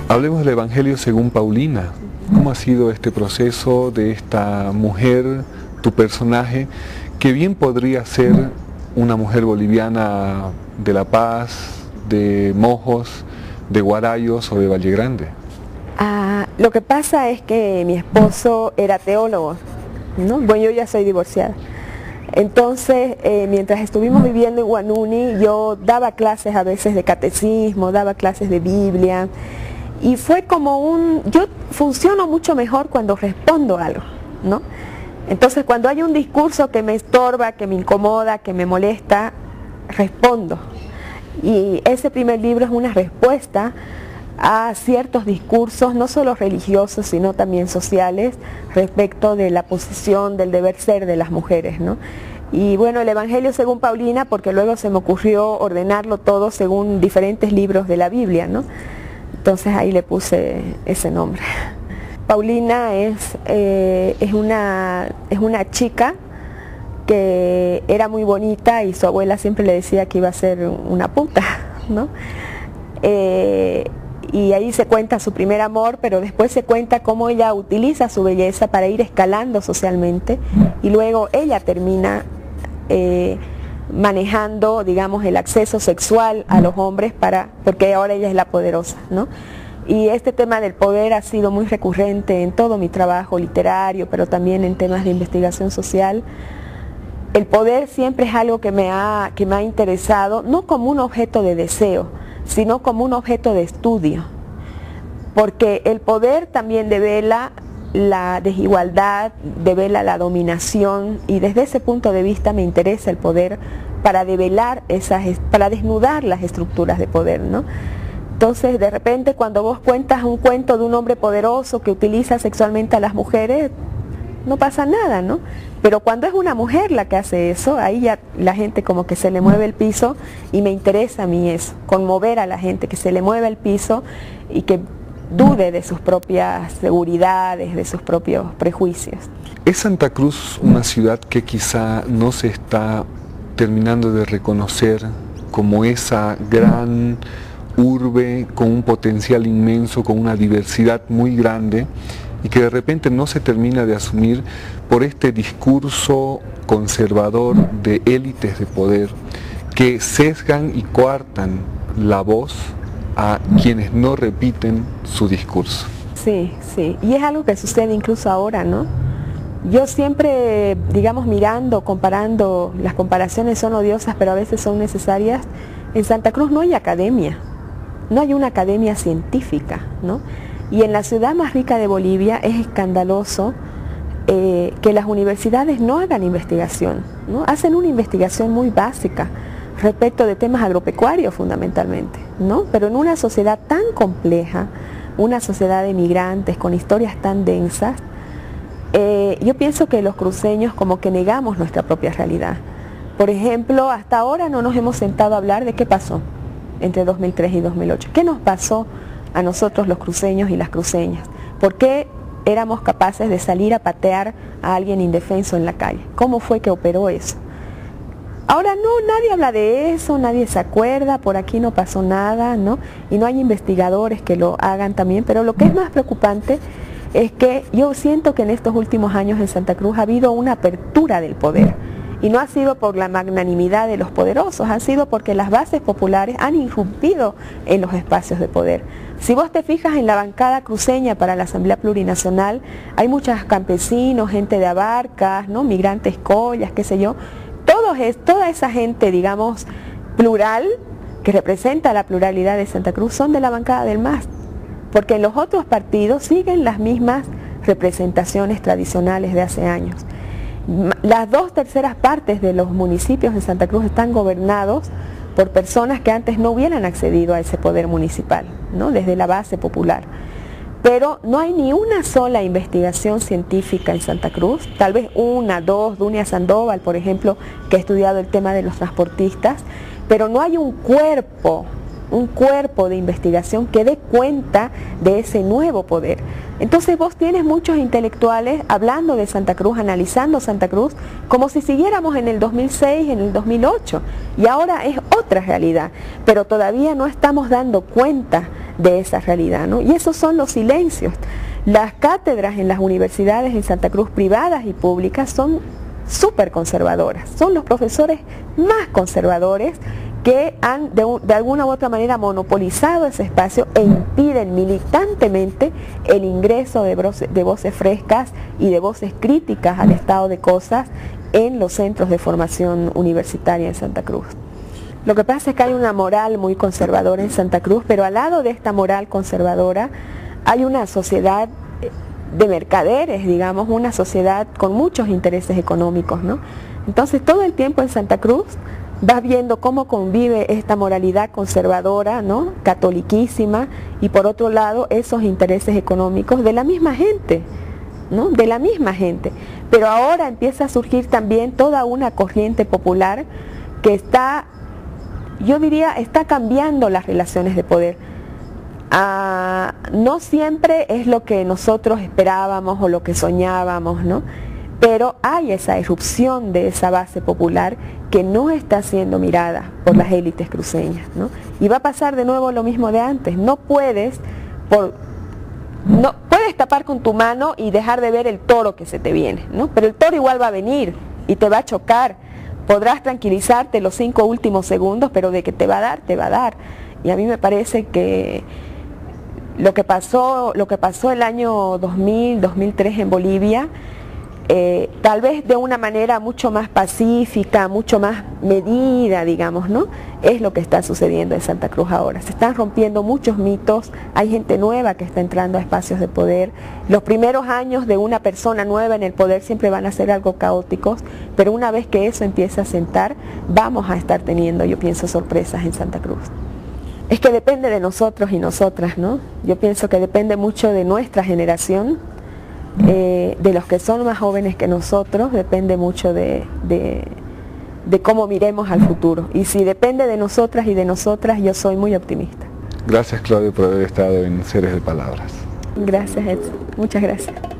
Hablemos del Evangelio según Paulina. ¿Cómo ha sido este proceso de esta mujer, tu personaje, que bien podría ser una mujer boliviana de La Paz, de Mojos, de Guarayos o de Valle Grande? Lo que pasa es que mi esposo era teólogo, ¿no? Bueno, yo ya soy divorciada. Entonces, mientras estuvimos viviendo en Huanuni, yo daba clases a veces de catecismo, daba clases de Biblia, y fue como yo funciono mucho mejor cuando respondo algo, ¿no? Entonces, cuando hay un discurso que me estorba, que me incomoda, que me molesta, respondo. Y ese primer libro es una respuesta a ciertos discursos, no solo religiosos, sino también sociales, respecto de la posición, del deber ser de las mujeres, ¿no? Y bueno, el Evangelio según Paulina, porque luego se me ocurrió ordenarlo todo según diferentes libros de la Biblia, ¿no? Entonces ahí le puse ese nombre. Paulina es una chica que era muy bonita y su abuela siempre le decía que iba a ser una puta, ¿no? Y ahí se cuenta su primer amor, pero después se cuenta cómo ella utiliza su belleza para ir escalando socialmente, y luego ella termina manejando, digamos, el acceso sexual a los hombres porque ahora ella es la poderosa, ¿no? Y este tema del poder ha sido muy recurrente en todo mi trabajo literario, pero también en temas de investigación social. El poder siempre es algo que me ha interesado, no como un objeto de deseo, sino como un objeto de estudio, porque el poder también devela la desigualdad, devela la dominación, y desde ese punto de vista me interesa el poder para develar para desnudar las estructuras de poder, ¿no? Entonces, de repente, cuando vos cuentas un cuento de un hombre poderoso que utiliza sexualmente a las mujeres, no pasa nada, ¿no? Pero cuando es una mujer la que hace eso, ahí ya la gente como que se le mueve el piso, y me interesa a mí eso, conmover a la gente, que se le mueva el piso y que dude de sus propias seguridades, de sus propios prejuicios. ¿Es Santa Cruz una ciudad que quizá no se está terminando de reconocer como esa gran urbe con un potencial inmenso, con una diversidad muy grande, y que de repente no se termina de asumir por este discurso conservador de élites de poder que sesgan y coartan la voz a quienes no repiten su discurso? Sí, sí, y es algo que sucede incluso ahora, ¿no? Yo siempre, digamos, mirando, comparando, las comparaciones son odiosas, pero a veces son necesarias. En Santa Cruz no hay academia, no hay una academia científica, ¿no? Y en la ciudad más rica de Bolivia es escandaloso que las universidades no hagan investigación, ¿no? Hacen una investigación muy básica respecto de temas agropecuarios fundamentalmente, ¿no? Pero en una sociedad tan compleja, una sociedad de migrantes con historias tan densas, yo pienso que los cruceños como que negamos nuestra propia realidad. Por ejemplo, hasta ahora no nos hemos sentado a hablar de qué pasó entre 2003 y 2008. ¿Qué nos pasó a nosotros los cruceños y las cruceñas? ¿Por qué éramos capaces de salir a patear a alguien indefenso en la calle? ¿Cómo fue que operó eso? Ahora no, nadie habla de eso, nadie se acuerda, por aquí no pasó nada, ¿no? Y no hay investigadores que lo hagan también, pero lo que es más preocupante es que yo siento que en estos últimos años en Santa Cruz ha habido una apertura del poder. Y no ha sido por la magnanimidad de los poderosos, ha sido porque las bases populares han irrumpido en los espacios de poder. Si vos te fijas en la bancada cruceña para la Asamblea Plurinacional, hay muchos campesinos, gente de Abarcas, ¿no? Migrantes collas, qué sé yo. Toda esa gente, digamos, plural, que representa la pluralidad de Santa Cruz, son de la bancada del MAS. Porque en los otros partidos siguen las mismas representaciones tradicionales de hace años. Las 2/3 partes de los municipios de Santa Cruz están gobernados por personas que antes no hubieran accedido a ese poder municipal, ¿no? Desde la base popular. Pero no hay ni una sola investigación científica en Santa Cruz, tal vez una, dos, Dunia Sandoval, por ejemplo, que ha estudiado el tema de los transportistas, pero no hay un cuerpo de investigación que dé cuenta de ese nuevo poder. Entonces vos tienes muchos intelectuales hablando de Santa Cruz, analizando Santa Cruz, como si siguiéramos en el 2006, en el 2008, y ahora es otra realidad, pero todavía no estamos dando cuenta de esa realidad, ¿no? Y esos son los silencios. Las cátedras en las universidades en Santa Cruz, privadas y públicas, son súper conservadoras. Son los profesores más conservadores que han de alguna u otra manera monopolizado ese espacio e impiden militantemente el ingreso de voces frescas y de voces críticas al estado de cosas en los centros de formación universitaria en Santa Cruz. Lo que pasa es que hay una moral muy conservadora en Santa Cruz, pero al lado de esta moral conservadora hay una sociedad de mercaderes, digamos, una sociedad con muchos intereses económicos, ¿no? Entonces todo el tiempo en Santa Cruz vas viendo cómo convive esta moralidad conservadora, ¿no?, catoliquísima, y por otro lado esos intereses económicos de la misma gente, ¿no?, de la misma gente. Pero ahora empieza a surgir también toda una corriente popular que está, yo diría, está cambiando las relaciones de poder. No siempre es lo que nosotros esperábamos o lo que soñábamos, ¿no? Pero hay esa irrupción de esa base popular que no está siendo mirada por las élites cruceñas, ¿no? Y va a pasar de nuevo lo mismo de antes. No puedes tapar con tu mano y dejar de ver el toro que se te viene, ¿no? Pero el toro igual va a venir y te va a chocar. Podrás tranquilizarte los 5 últimos segundos, pero de que te va a dar, te va a dar. Y a mí me parece que lo que pasó el año 2000, 2003 en Bolivia, tal vez de una manera mucho más pacífica, mucho más medida, digamos, ¿no?, es lo que está sucediendo en Santa Cruz ahora. Se están rompiendo muchos mitos, hay gente nueva que está entrando a espacios de poder. Los primeros años de una persona nueva en el poder siempre van a ser algo caóticos, pero una vez que eso empieza a sentar, vamos a estar teniendo, yo pienso, sorpresas en Santa Cruz. Es que depende de nosotros y nosotras, ¿no? Yo pienso que depende mucho de nuestra generación, de los que son más jóvenes que nosotros, depende mucho de cómo miremos al futuro. Y si depende de nosotras y de nosotras, yo soy muy optimista. Gracias, Claudia, por haber estado en Seres de Palabras. Gracias, Edson. Muchas gracias.